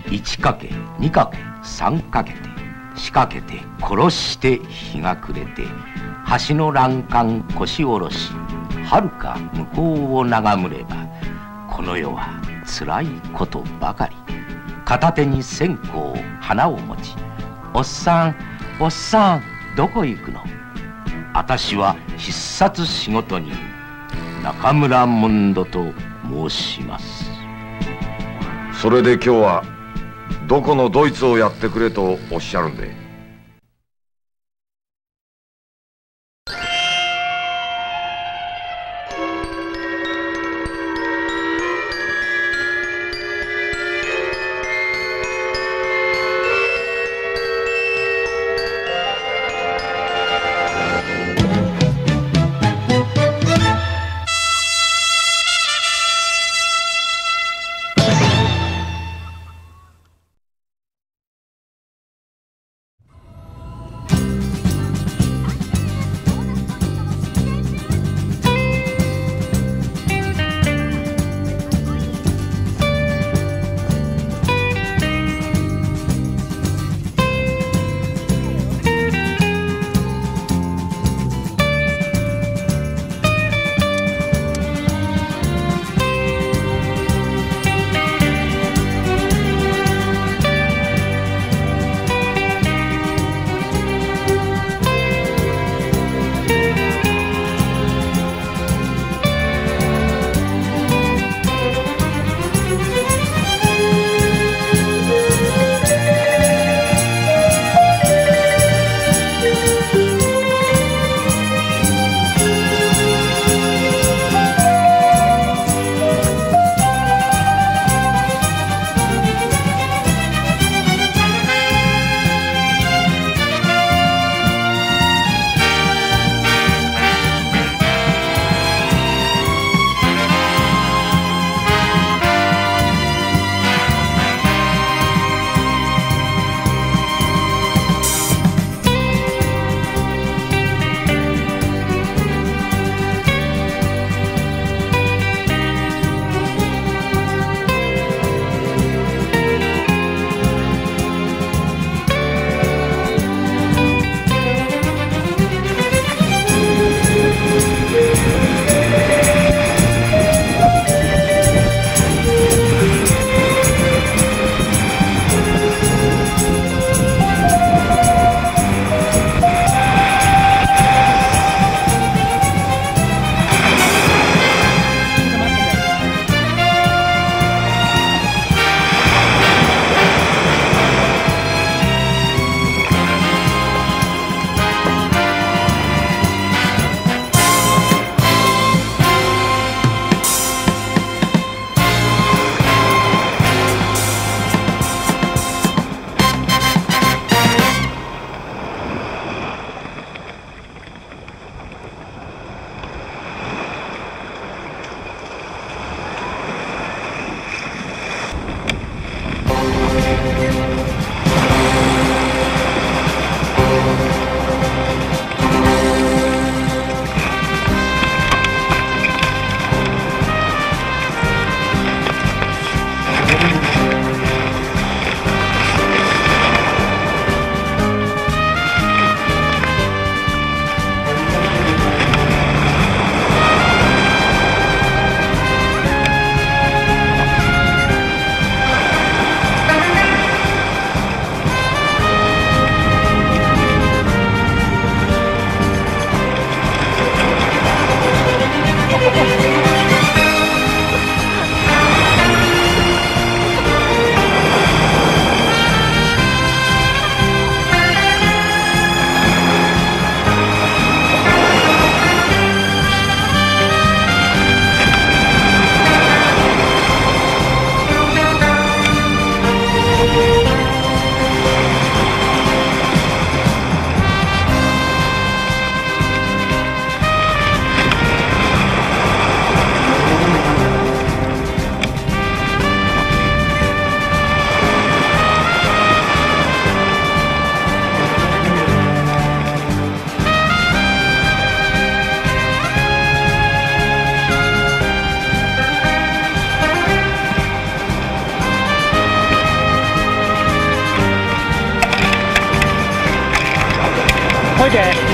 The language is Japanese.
1かけ2かけ3かけて仕掛けて殺して日が暮れて橋の欄干腰下ろしはるか向こうを眺むればこの世はつらいことばかり。片手に線香花を持ちおっさんおっさんどこ行くの。私は必殺仕事人中村門戸と申します。 それで今日はどこのドイツをやってくれとおっしゃるんで。 ほいで